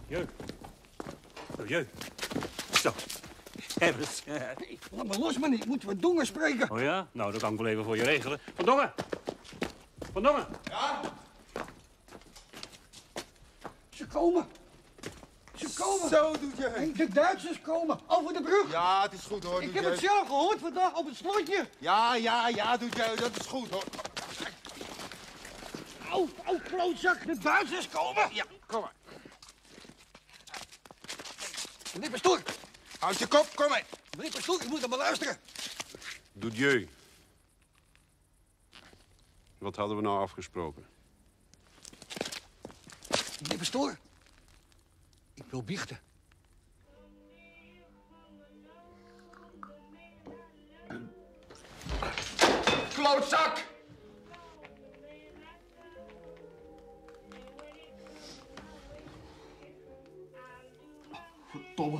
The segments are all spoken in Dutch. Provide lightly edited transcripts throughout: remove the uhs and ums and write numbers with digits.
Jeuk. Oh, jeuk. Zo. Hebbers. Laat me los, man. Ik moet wat Dongen spreken. Oh ja? Nou, dat kan ik wel even voor je regelen. Van Dongen! Van Dongen! Ja? Ze komen. Ze komen. Zo doet je. Hey, de Duitsers komen. Over de brug. Ja, het is goed hoor. Ik heb het zelf gehoord vandaag op het slotje. Ja, doet je. Dat is goed hoor. Au, klootzak. De Duitsers komen. Ja, kom maar. Meneer Pastoor. Houd je kop, kom maar. Meneer Pastoor, je moet naar me luisteren. Doet je. Wat hadden we nou afgesproken? Meneer Pastoor. Ik wil biechten. Klootzak! Verdomme.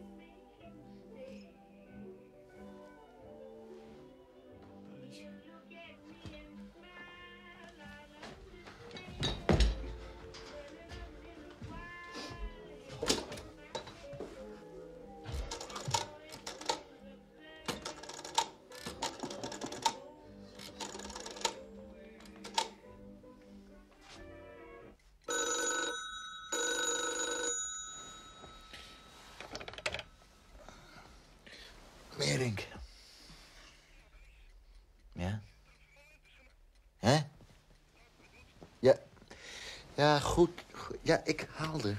Meerink. Ja? Hè? Ja. Ja, goed. Ja, ik haalde.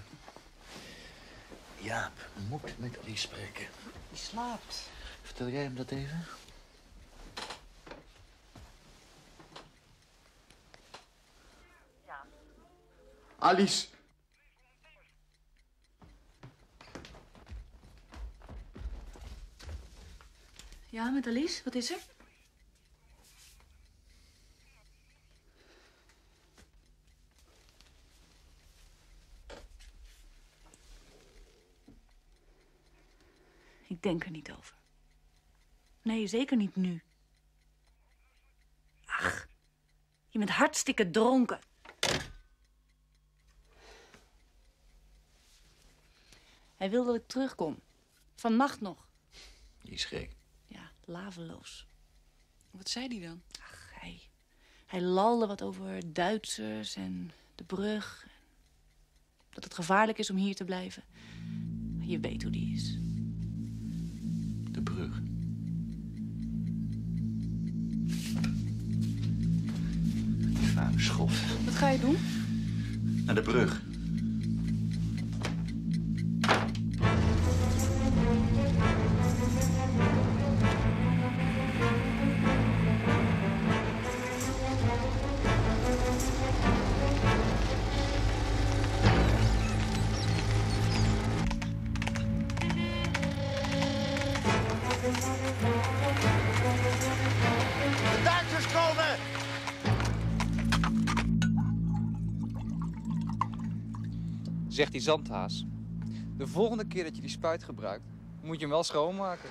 Jaap moet met Ali spreken. Die slaapt. Vertel jij hem dat even? Alice. Ja, met Alice? Wat is er? Ik denk er niet over. Nee, zeker niet nu. Ach, je bent hartstikke dronken. Hij wil dat ik terugkom. Vannacht nog. Die is gek. Ja, laveloos. Wat zei die dan? Ach, hij lalde wat over Duitsers en de brug. Dat het gevaarlijk is om hier te blijven. Je weet hoe die is. De brug. Die vuile schof. Wat ga je doen? Naar de brug. De Duitsers komen! Zegt die zandhaas. De volgende keer dat je die spuit gebruikt, moet je hem wel schoonmaken.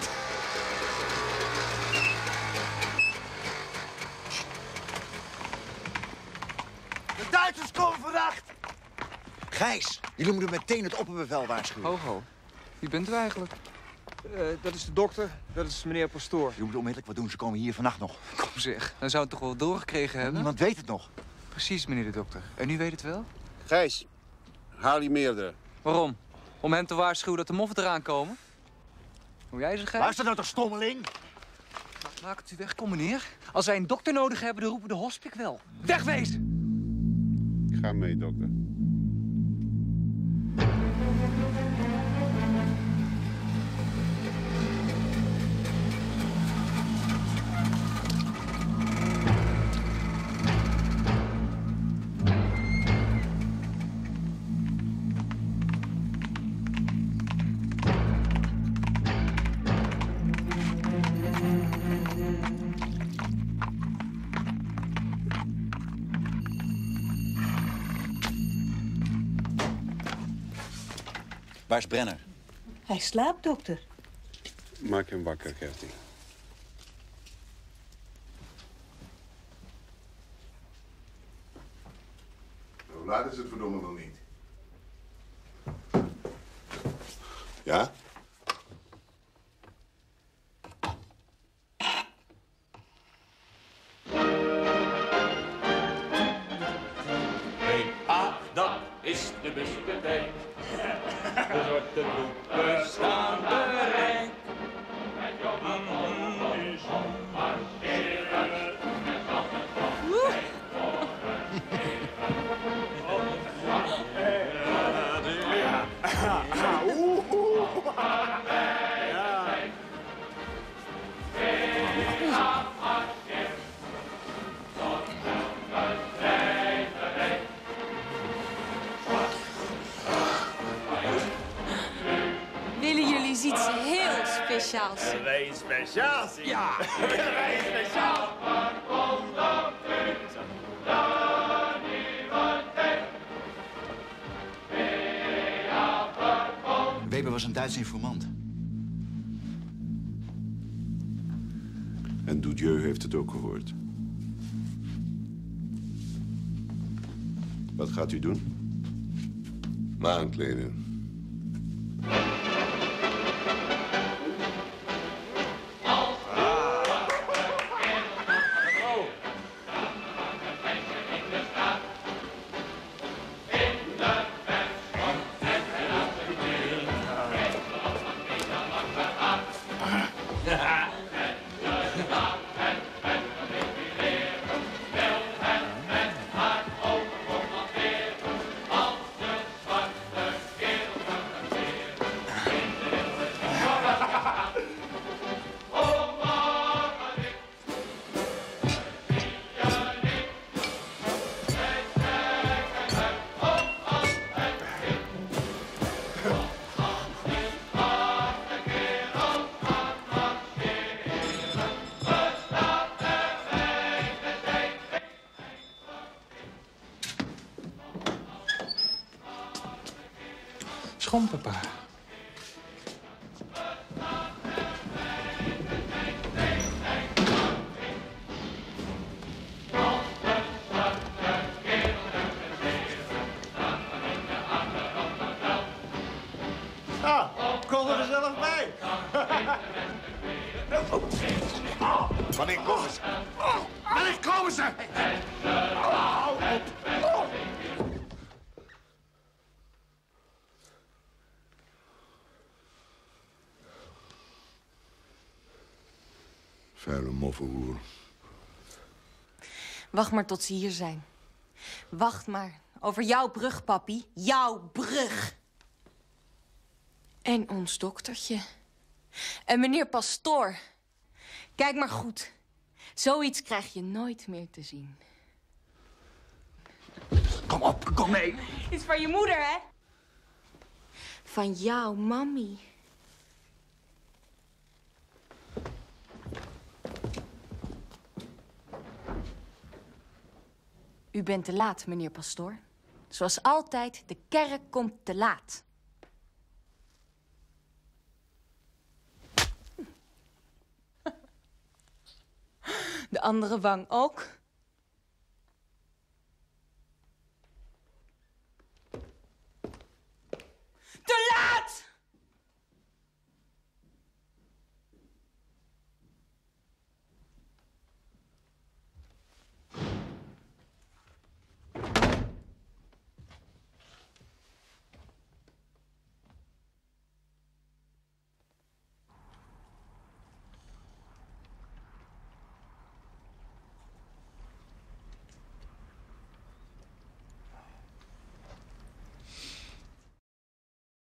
De Duitsers komen vannacht! Gijs, jullie moeten meteen het opperbevel waarschuwen. Ho, ho. Wie bent u eigenlijk? Dat is de dokter, dat is meneer Pastoor. Je moet onmiddellijk wat doen, ze komen hier vannacht nog. Kom zeg, dan zou het toch wel doorgekregen hebben? Niemand weet het nog. Precies, meneer de dokter. En u weet het wel? Gijs, haal die meerdere. Waarom? Om hem te waarschuwen dat de moffen eraan komen? Hoe jij ze, Gijs? Luister nou toch, stommeling. Maak het u weg, kom meneer. Als wij een dokter nodig hebben, dan roepen we de hospik wel. Wegwezen! Ik ga mee, dokter. Waar is Brenner? Hij slaapt, dokter. Maak hem wakker, Gertie. Hoe laat is het verdomme wel niet? Ja? Dat is de buspartij. De zwarte broeken staan bereid. Willen jullie iets heel speciaals? Wij speciaal zien. Ja. Wij speciaal. Weber was een Duitse informant. En Doudieu heeft het ook gehoord. Wat gaat u doen? Me aankleden. Schoonpapa. Ah, kom er gezellig bij. Wanneer komen ze? Wanneer komen ze? Vuile moffenhoer. Wacht maar tot ze hier zijn. Wacht maar. Over jouw brug, papi. Jouw brug. En ons doktertje. En meneer Pastoor. Kijk maar goed. Zoiets krijg je nooit meer te zien. Kom op, kom mee. Is van je moeder, hè? Van jouw mammy. U bent te laat, meneer Pastoor. Zoals altijd, de kerk komt te laat. De andere wang ook.